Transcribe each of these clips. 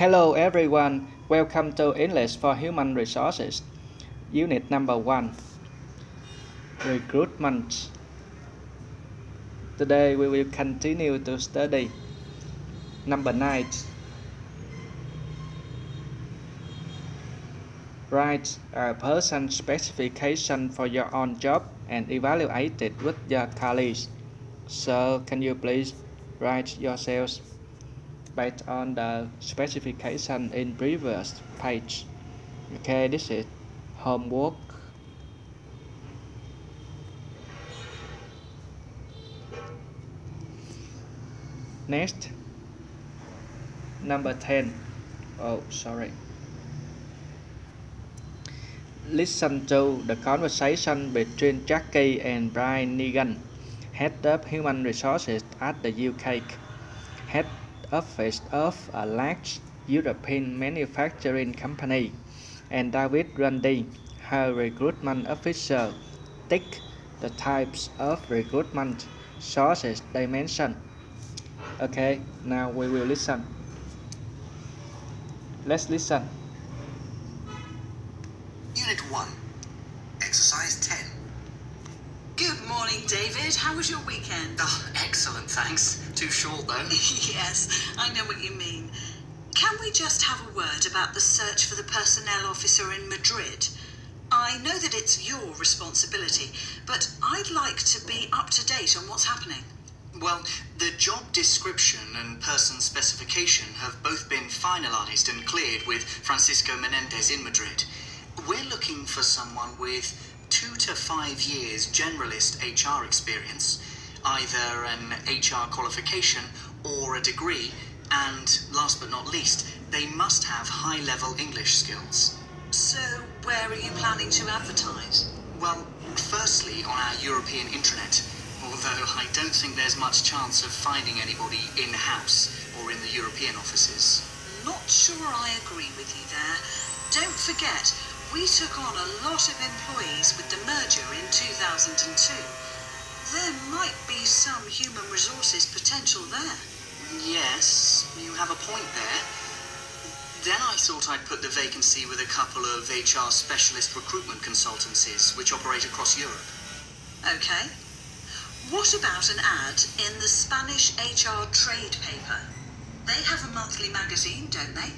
Hello everyone, welcome to English for Human Resources. Unit number 1, Recruitment. Today we will continue to study number 9. Write a person specification for your own job and evaluate it with your colleagues. So can you please write yourselves based on the specification in previous page. Okay, this is homework. Next, number 10. Oh, sorry. Listen to the conversation between Jackie and Brian Negan, head of human resources at the UK, head office of a large European manufacturing company, and David Grundy, her recruitment officer. Tick the types of recruitment sources they mention. Okay, now we will listen. Let's listen. Unit 1, Exercise 10. Good morning, David. How was your weekend? Oh, excellent, thanks. Too short, though. Yes, I know what you mean. Can we just have a word about the search for the personnel officer in Madrid? I know that it's your responsibility, but I'd like to be up to date on what's happening. Well, the job description and person specification have both been finalised and cleared with Francisco Menendez in Madrid. We're looking for someone with 2 to 5 years generalist HR experience, either an HR qualification or a degree, and last but not least, they must have high-level English skills. So, where are you planning to advertise? Well, firstly on our European intranet, although I don't think there's much chance of finding anybody in-house or in the European offices. Not sure I agree with you there. Don't forget, we took on a lot of employees with the merger in 2002. There might be some human resources potential there. Yes, you have a point there. Then I thought I'd put the vacancy with a couple of HR specialist recruitment consultancies which operate across Europe. Okay. What about an ad in the Spanish HR trade paper? They have a monthly magazine, don't they?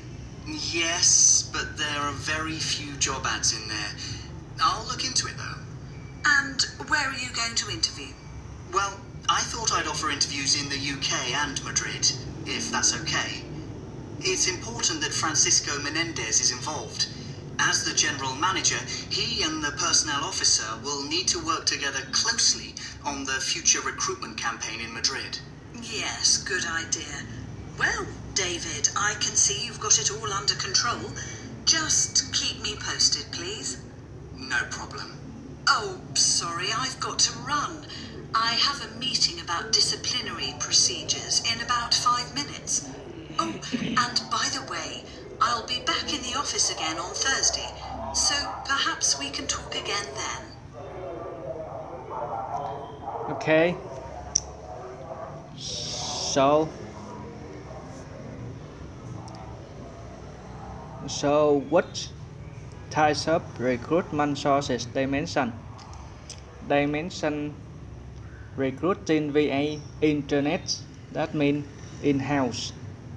Yes, but there are very few job ads in there. I'll look into it though. And where are you going to interview? Well, I thought I'd offer interviews in the UK and Madrid, if that's okay. It's important that Francisco Menendez is involved. As the general manager, he and the personnel officer will need to work together closely on the future recruitment campaign in Madrid. Yes, good idea. Well, David, I can see you've got it all under control. Just keep me posted, please. No problem. Oh, sorry, I've got to run. I have a meeting about disciplinary procedures in about 5 minutes. Oh, and by the way, I'll be back in the office again on Thursday, so perhaps we can talk again then. Okay. So what types of recruitment sources they mention? They mention recruiting via internet, that means in-house.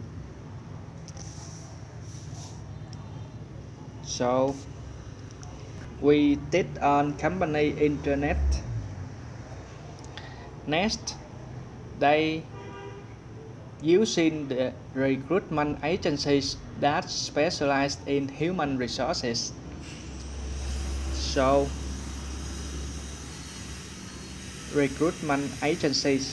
So we did on company internet. Next, they using the recruitment agencies that specialize in human resources. So recruitment agencies.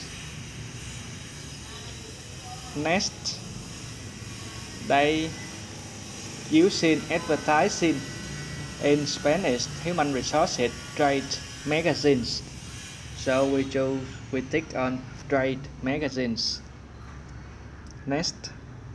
Next, they using advertising in Spanish human resources trade magazines. So we tick on trade magazines. Next,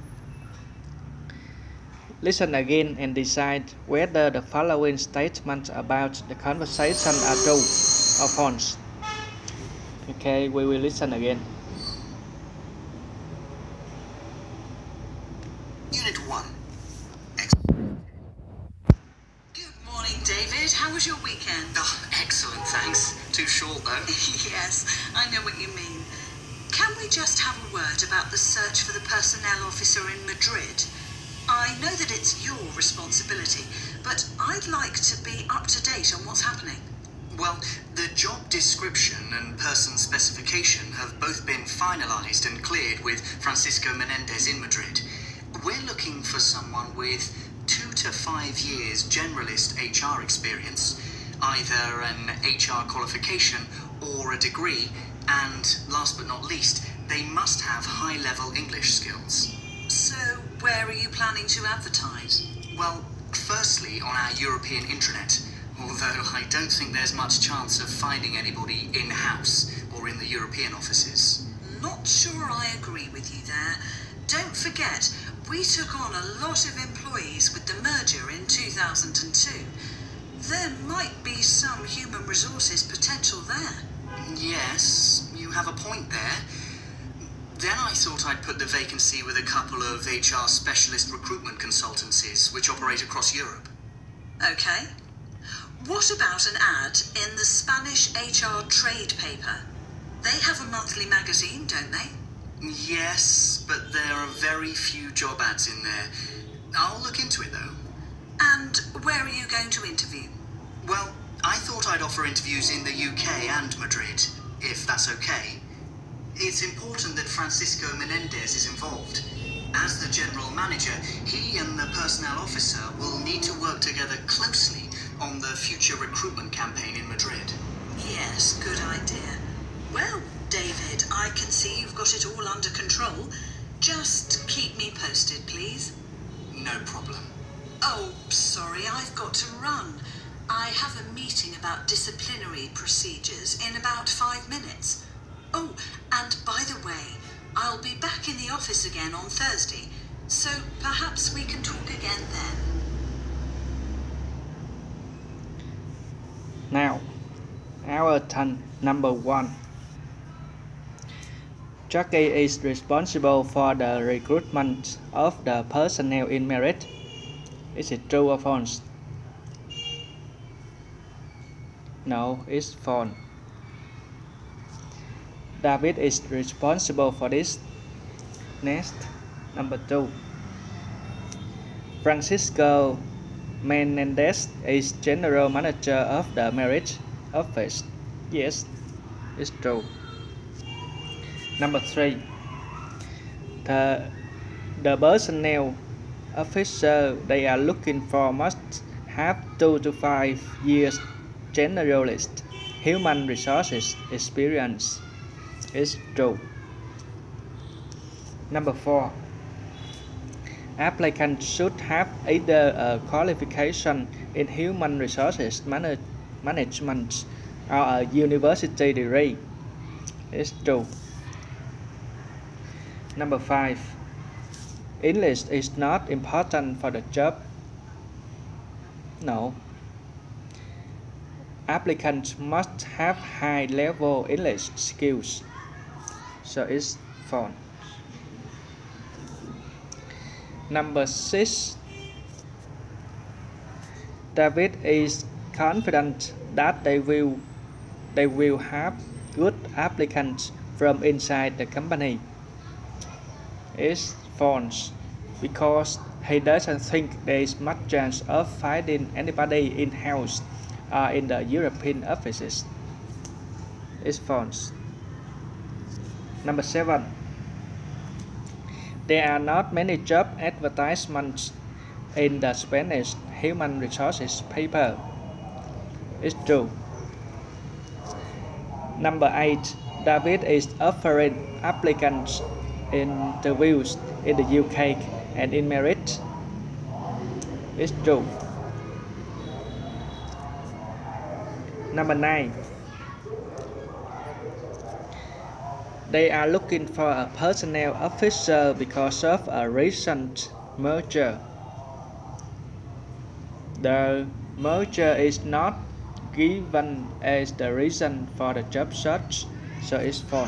listen again and decide whether the following statements about the conversation are true or false. Okay, we will listen again. Unit 1. how was your weekend? Oh, excellent, thanks. Too short, though. Yes, I know what you mean. Can we just have a word about the search for the personnel officer in Madrid? I know that it's your responsibility, but I'd like to be up to date on what's happening. Well, the job description and person specification have both been finalised and cleared with Francisco Menendez in Madrid. We're looking for someone with 2 to 5 years generalist HR experience, either an HR qualification or a degree, and last but not least, they must have high-level English skills. So, where are you planning to advertise? Well, firstly on our European intranet, although I don't think there's much chance of finding anybody in-house or in the European offices. Not sure I agree with you there. Don't forget, we took on a lot of employees with the merger in 2002. There might be some human resources potential there. Yes, you have a point there. Then I thought I'd put the vacancy with a couple of HR specialist recruitment consultancies which operate across Europe. Okay. What about an ad in the Spanish HR trade paper? They have a monthly magazine, don't they? Yes, but there are very few job ads in there. I'll look into it though. And where are you going to interview? Well, I thought I'd offer interviews in the UK and Madrid, if that's okay. It's important that Francisco Menendez is involved. As the general manager, he and the personnel officer will need to work together closely on the future recruitment campaign in Madrid. Yes, good idea. Well, David, I can see you've got it all under control. Just keep me posted, please. No problem. Oh, sorry, I've got to run. I have a meeting about disciplinary procedures in about 5 minutes. Oh, and by the way, I'll be back in the office again on Thursday, so perhaps we can talk again then. Now, our turn number 1. Jackie is responsible for the recruitment of the personnel in Madrid. Is it true or false? No, it's false. David is responsible for this. Next, number 2. Francisco Menendez is general manager of the marriage office. Yes, it's true. Number 3. The personnel officer they are looking for must have 2 to 5 years generalist human resources experience. Is true. Number 4. Applicants should have either a qualification in human resources management or a university degree. Is true. Number 5. English is not important for the job. No. Applicants must have high-level English skills. So it's false. Number 6. David is confident that they will have good applicants from inside the company. It's false, because he doesn't think there is much chance of finding anybody in-house or in the European offices. It's false. Number 7. There are not many job advertisements in the Spanish human resources paper. It's true. Number 8. David is offering applicants interviews in the UK and in Madrid. It's true. Number 9. They are looking for a personnel officer because of a recent merger. The merger is not given as the reason for the job search, so it's false.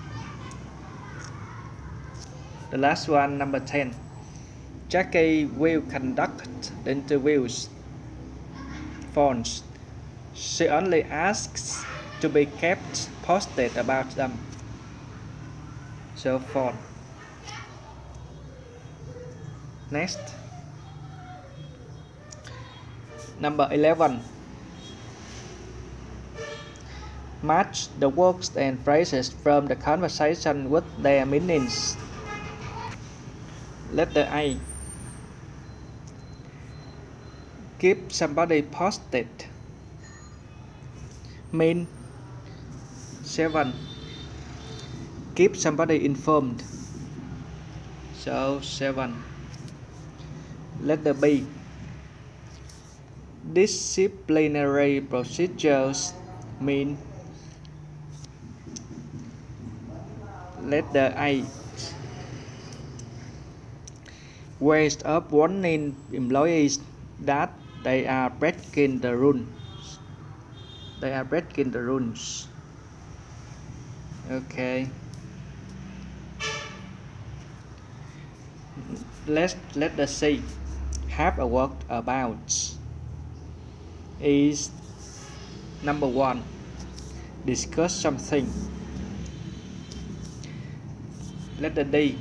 The last one, number 10. Jackie will conduct the interviews. False. She only asks to be kept posted about them. So forth. Next. Number 11. Match the words and phrases from the conversation with their meanings. Letter A. Keep somebody posted. Mean 7. Keep somebody informed. So 7. Letter B. Disciplinary procedures mean. Letter A. Ways of warning employees that they are breaking the rules. They are breaking the rules. Okay. Let us see. Have a word about is number 1. Discuss something. Letter D.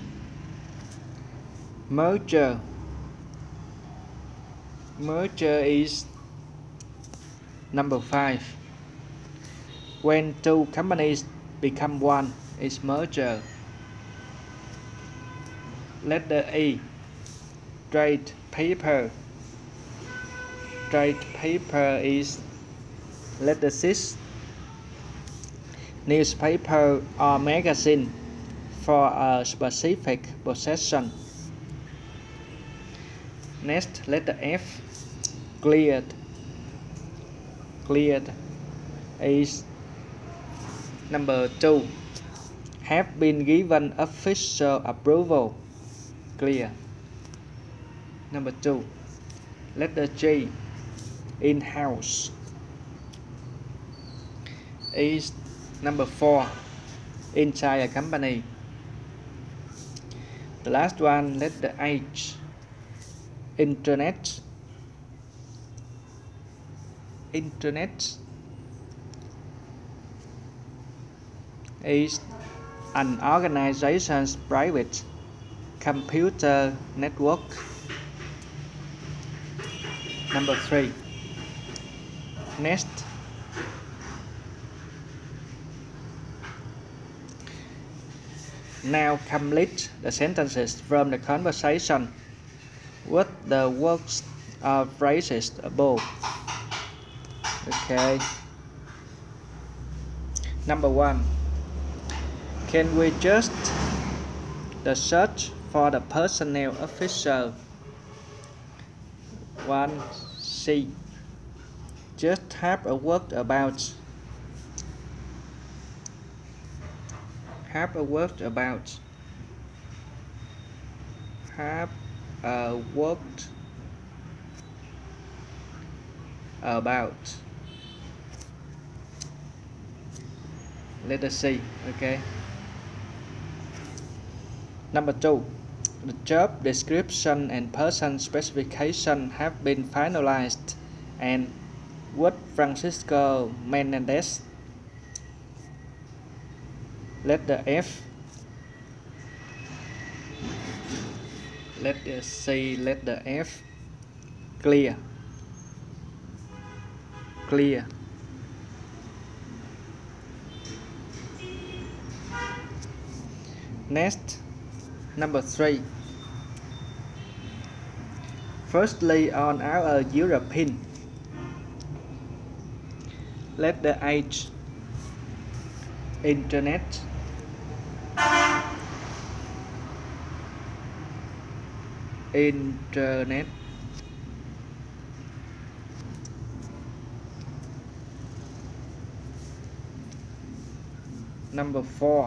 Merger. Merger is number 5. When two companies become one is merger. Letter E. Trade paper. Trade paper is letter 6. Newspaper or magazine for a specific possession. Next, letter F. Cleared. Cleared is number 2. Have been given official approval. Clear. Number 2. Letter G. In-house is number 4. Inside a company. The last one, letter H. Internet. Internet is an organization's private computer network. Number 3. Next. Now complete the sentences from the conversation with the words or phrases above. Okay. Number 1. Can we just the search for the personnel officer? 1C. Just have a word about. Have a word about. Have a word about. Letter C. Okay. Number 2. The job description and person specification have been finalized and with Francisco Menendez. Letter F. Letter C. Letter F. Clear. Clear. Next, number 3. Firstly, on our European. Letter H. Internet. Internet. Number 4.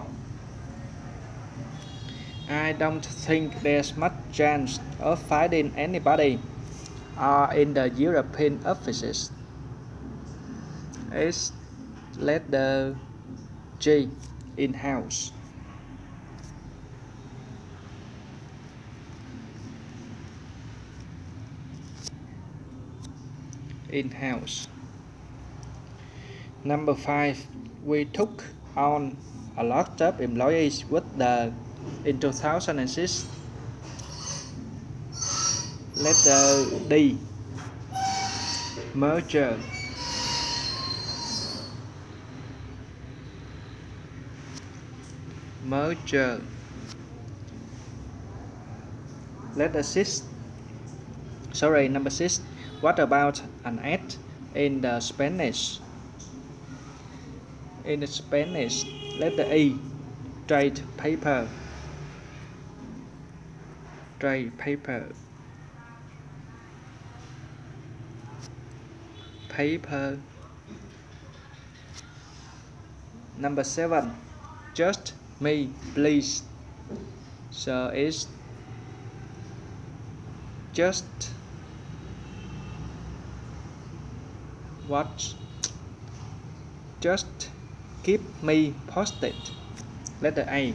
I don't think there's much chance of finding anybody in the European offices. It's letter G. In-house. In-house. Number 5, we took on a lot of employees in 2006. Letter D, merger. Merger. Letter 6. Sorry, number 6. What about an ad in the Spanish? In the Spanish, letter E, trade paper. Trade paper. Paper. Number 7, just me, please. So it's just what? Just keep me posted. Letter A.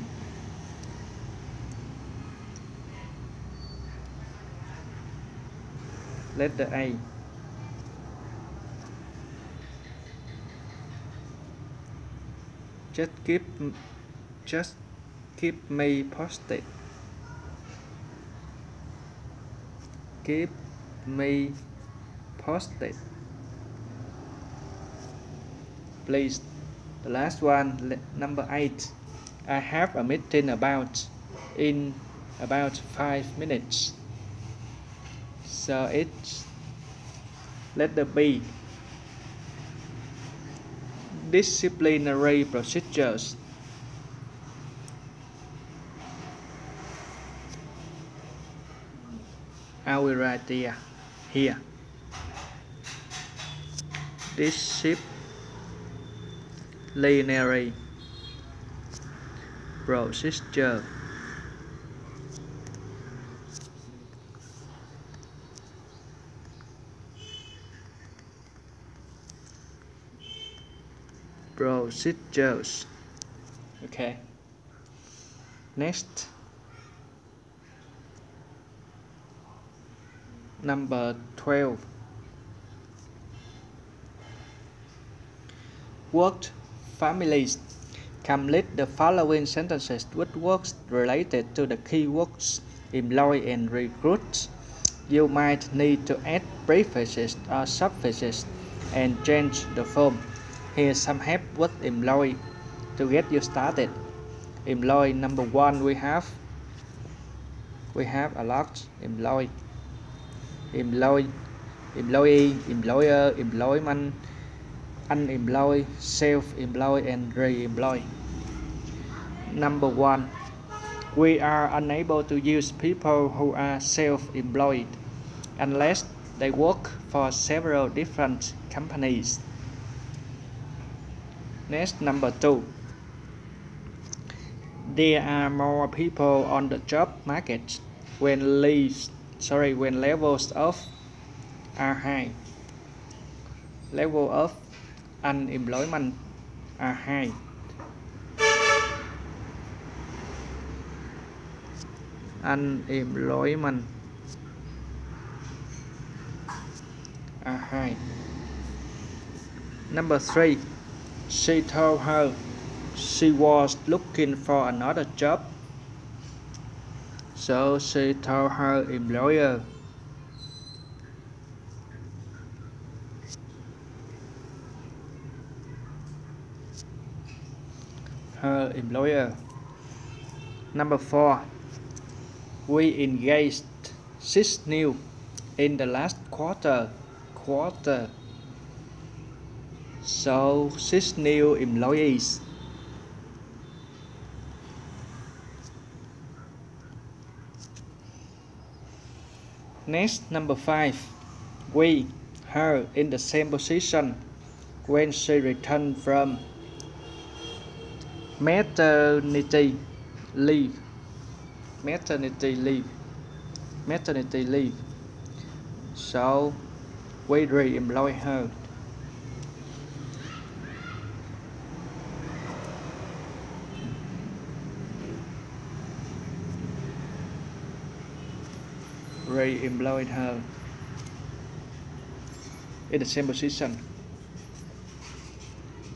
Letter A. Just keep me posted. Keep me posted, please. The last one, number 8. I have a meeting in about 5 minutes. So it's letter B, disciplinary procedures. I will write here. Disciplinary procedure. Procedures. Okay. Next. Number 12. Worked families. Complete the following sentences with words related to the keywords employ and recruit. You might need to add prefixes or suffixes and change the form. Here's some help with employ to get you started. Employ, number 1, we have a lot. Employ, employee, employer, employment, unemployed, self-employed, and re-employed. Number 1, we are unable to use people who are self-employed unless they work for several different companies. Next, number 2, there are more people on the job market when levels of are high. Level of unemployment are high. Unemployment are high. Number 3, she told her she was looking for another job. So she told her employer. Her employer. Number 4, we engaged 6 new in the last quarter. So 6 new employees. Next, number 5, we her in the same position when she returned from maternity leave. So we re-employ her. Re-employed her in the same position.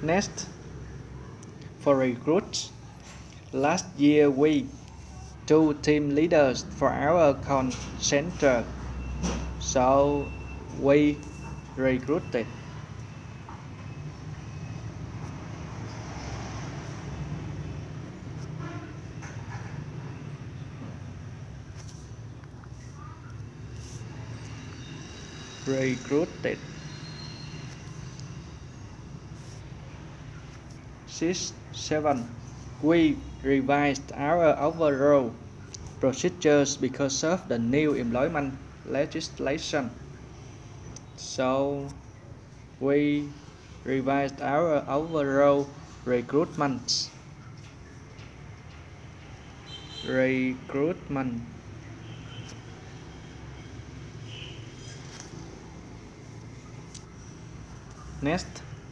Next, for recruits, last year we 2 team leaders for our call center, so we recruited. Recruited. 6, 7. We revised our overall procedures because of the new employment legislation. So we revised our overall recruitment. Next,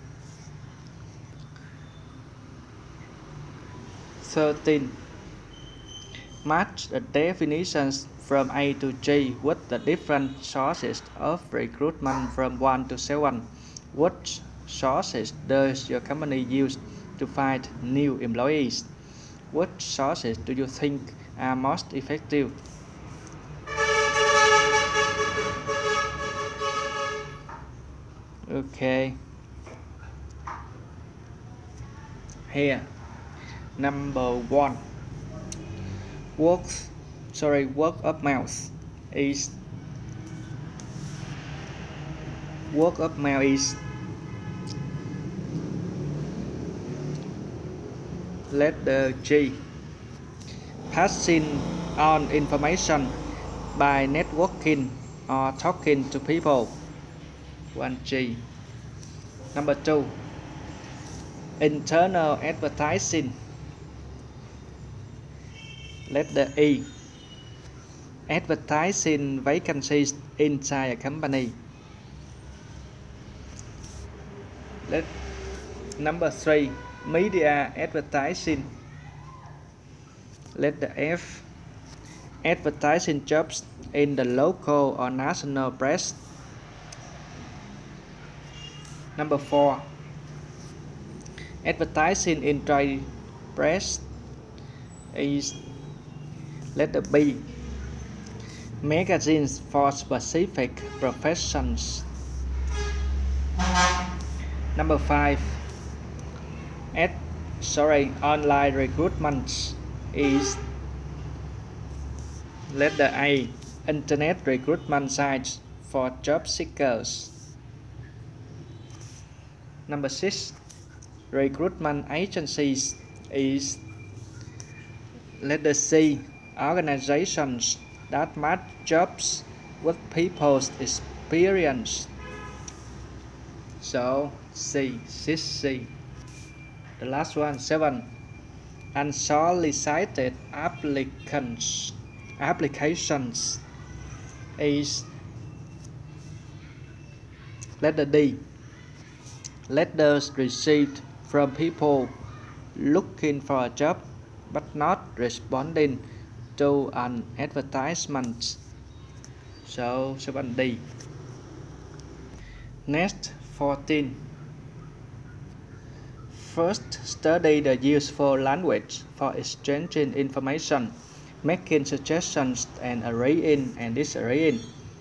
13. Match the definitions from A to G with the different sources of recruitment from 1 to 7. What sources does your company use to find new employees? What sources do you think are most effective? Okay. Here, number 1. Word of mouth is letter G. Passing on information by networking or talking to people, 1G. Number 2. Internal advertising, letter E. Advertising vacancies inside a company. Number 3. Media advertising, letter F. Advertising jobs in the local or national press. Number 4. Advertising in trade press is letter B. Magazines for specific professions. Number 5. Online recruitment is letter A. Internet recruitment sites for job seekers. Number 6. Recruitment agencies is letter C. Organizations that match jobs with people's experience. So C, 6C. The last one, 7. Unsolicited applications is letter D. Letters received from people looking for a job but not responding to an advertisement. So 7D. Next, 14. First, study the useful language for exchanging information, making suggestions, and agreeing and disagreeing.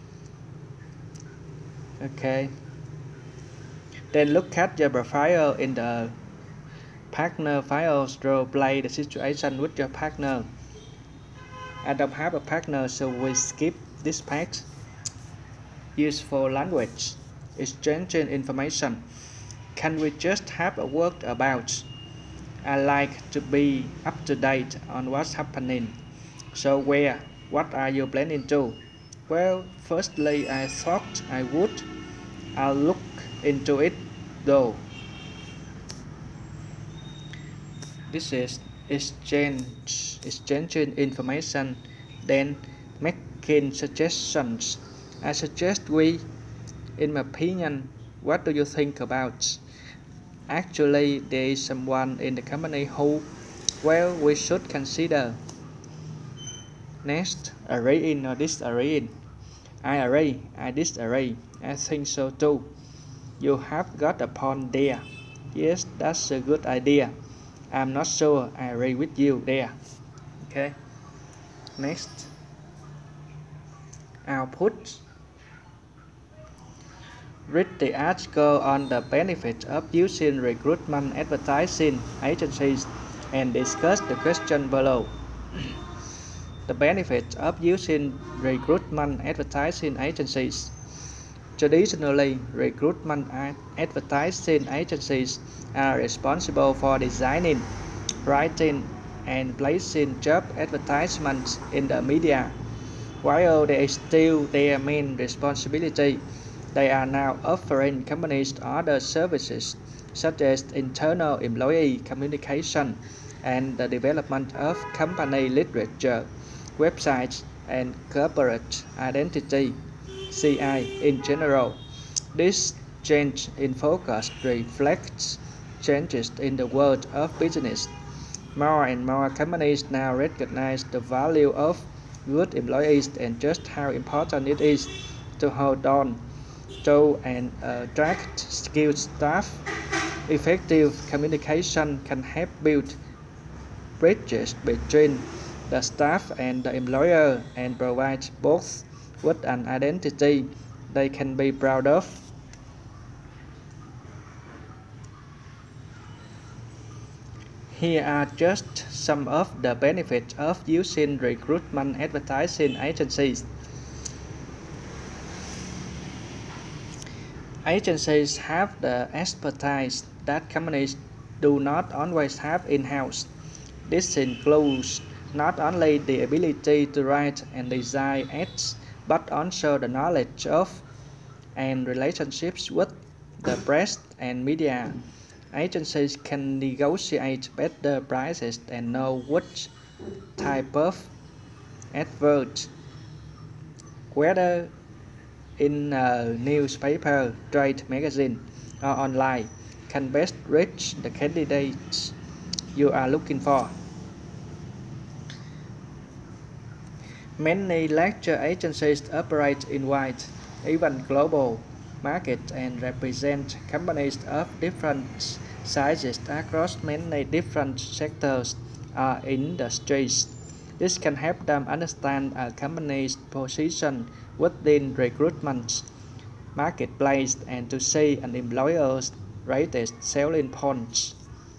Okay. Then look at your profile in the partner files. Role play the situation with your partner. I don't have a partner, so we skip this part. Useful language, exchanging information. Can we just have a word about? I like to be up to date on what's happening. So where? What are you planning to? Well, firstly, I thought I would. I'll look into it though. This is exchanging information, then making suggestions. I suggest we, in my opinion, what do you think about? Actually, there is someone in the company who, well, we should consider. Next, agreeing or disagreeing. I agree, I disagree, I think so too. You have got a point there. Yes, that's a good idea. I'm not sure I agree with you there. Okay. Next. Output. Read the article on the benefits of using recruitment advertising agencies and discuss the question below. The benefits of using recruitment advertising agencies. Traditionally, recruitment advertising agencies are responsible for designing, writing, and placing job advertisements in the media. While they is still their main responsibility, they are now offering companies other services such as internal employee communication and the development of company literature, websites, and corporate identity (CI) in general. This change in focus reflects changes in the world of business. More and more companies now recognize the value of good employees and just how important it is to hold on to and attract skilled staff. Effective communication can help build bridges between the staff and the employer and provide both with an identity they can be proud of. Here are just some of the benefits of using recruitment advertising agencies. Agencies have the expertise that companies do not always have in-house. This includes not only the ability to write and design ads, but also the knowledge of and relationships with the press and media. Agencies can negotiate better prices and know which type of advert, whether in a newspaper, trade magazine, or online, can best reach the candidates you are looking for. Many lecture agencies operate in wide, even global markets and represent companies of different sizes across many different sectors or industries. This can help them understand a company's position within recruitment marketplace and to see an employer's greatest selling points.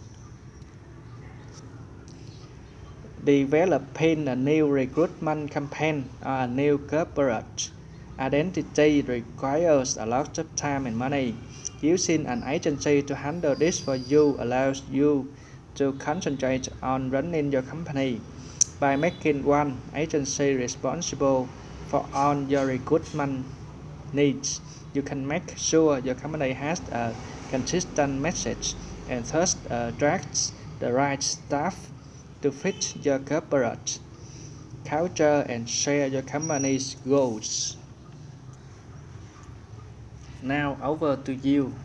Developing a new recruitment campaign or a new corporate identity requires a lot of time and money. Using an agency to handle this for you allows you to concentrate on running your company. By making one agency responsible for all your recruitment needs, you can make sure your company has a consistent message and thus attracts the right staff to fit your corporate culture and share your company's goals. Now over to you.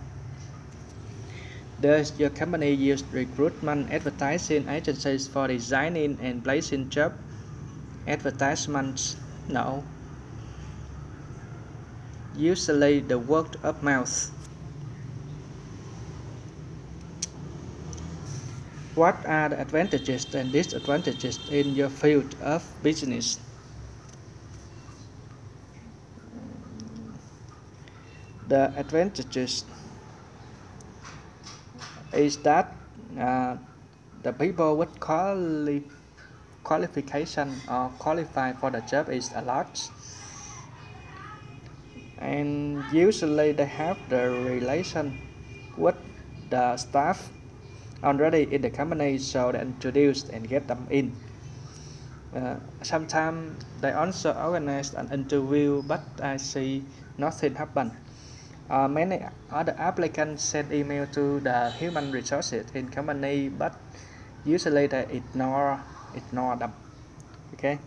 Does your company use recruitment advertising agencies for designing and placing job advertisements? No. Usually the word of mouth. What are the advantages and disadvantages in your field of business? The advantages is that the people with qualification or qualify for the job is a lot, and usually they have the relation with the staff already in the company, so they introduce and get them in. Sometimes they also organize an interview, but I see nothing happen. Many other applicants send email to the human resources in company, but usually they ignore them. Okay.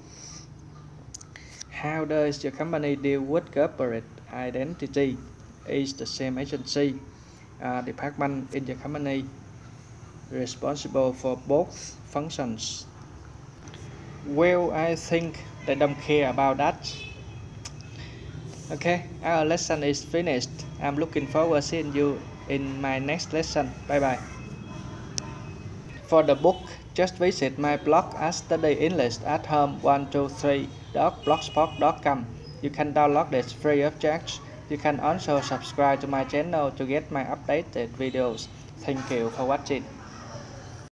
How does your company deal with corporate identity? Is the same agency department in your company responsible for both functions? Well, I think they don't care about that. Okay, our lesson is finished. I'm looking forward to seeing you in my next lesson. Bye bye. For the book, just visit my blog at studyenglish@home123.blogspot.com. You can download it free of charge. You can also subscribe to my channel to get my updated videos. Thank you for watching.